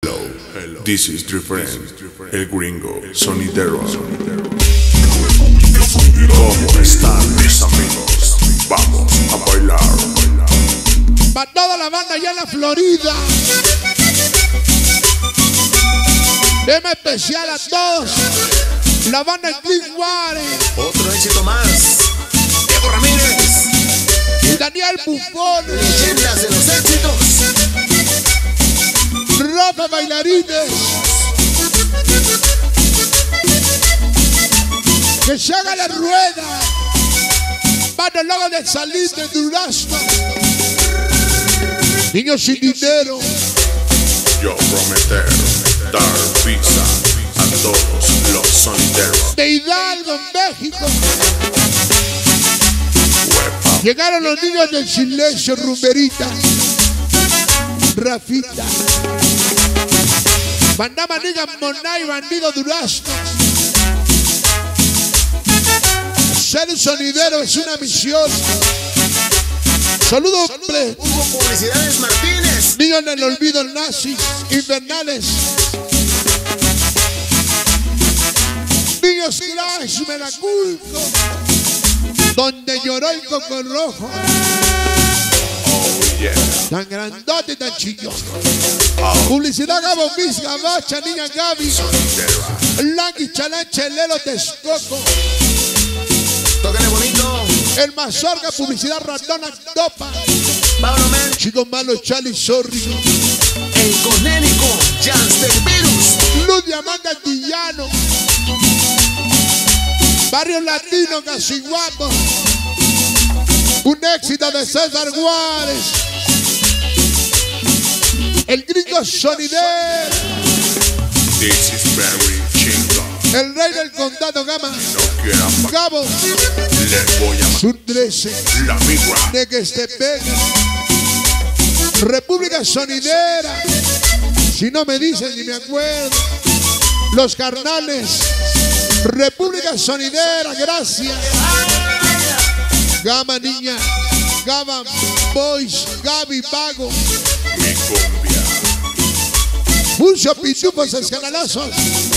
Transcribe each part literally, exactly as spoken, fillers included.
Hello, this is different. El gringo, sonidero. ¿Cómo están mis amigos? Vamos a bailar. Para toda la banda allá en la Florida. Tema especial a todos. La banda Clearwater. Otro éxito más. Diego Ramírez. Daniel Buffon. Leyendas de los éxitos. Rafa Bailarines. Que se haga la rueda. Para el lago de salir de Durazno. Niños sin dinero. Yo prometer dar pizza a todos los sonideros. De Hidalgo, México. Huepa. Llegaron los niños del silencio, Rumberita. Rafita. Banda Maniga, Monay, Bandido Durazno. Ser sonidero es una misión. Saludos, hombre. Hugo Publicidades Martínez. Niños en el olvido, nazis, invernales. Niños Crash, Melaculco. Donde lloró el coco rojo. Oh yeah. Tan grandote y tan chillón. Publicidad Gabo Miss, Gabacha, Niña Gaby. Langui, Chalán, Chelelo, Texcoco. Tócale bonito. El Mazorca, publicidad Ratona, Dopa. Pablo Men. Chicos malos, Charlie, Sorry. El Conérico. Jans del Virus. Luz Diamante Antillano. Barrio Latino, Casiguapo. Un éxito de César Juárez. El gringo sonidero. This is very chingo. El rey del condado Gama. No quieran pa- Gabo. Les voy a Sur trece. la migra. De que se pega. República Sonidera. Si no me dicen ni me acuerdo. Los Carnales. República Sonidera, gracias. Gama Niña. Gama Boys. Gaby Vago. Mi cumbia. Pulso Pitufos Escanalazos.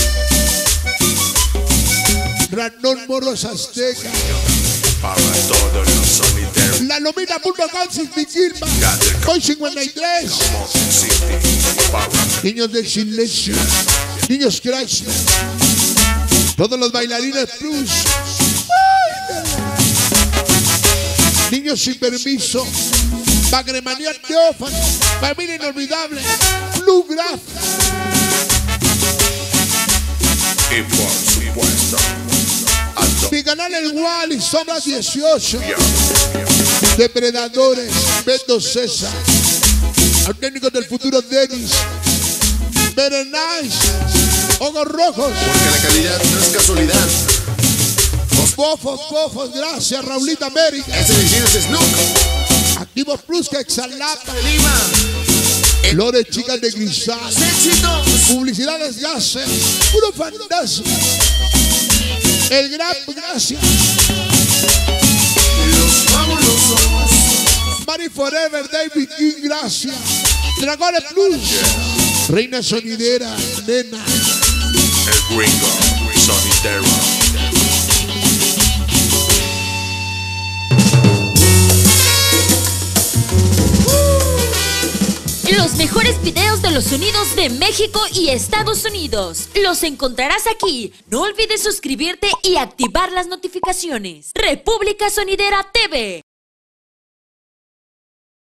Ranón Morros Azteca. Para todos los sonideros. La Lomina Mundo Gansis Miquilma. Hoy cincuenta y tres. Niños del silencio. Niños Crash. Todos los bailarines plus. Niños sin permiso. Bagremanía Teófano. Familia inolvidable. Blue Graph. Y por supuesto, a todos. Mi canal El Wally. Sombras dieciocho. Depredadores. Beto César. Al técnico del futuro Denis. Very nice. Ojos rojos. Porque la calidad no es casualidad. Bofos, bofos. Gracias, Raulita América. Ese vecino es Snook. Activos Plus que Exalapa. De Lima. Flores chicas de Grisal. Éxitos. Publicidades gases. Puro fantasma. El gran gracias. Los fabulosos. Mari Forever, David King, gracias. Dragones Plus. Reina sonidera, nena. El gringo, sonidero. Los mejores videos de los sonidos de México y Estados Unidos los encontrarás aquí. No olvides suscribirte y activar las notificaciones. República Sonidera T V.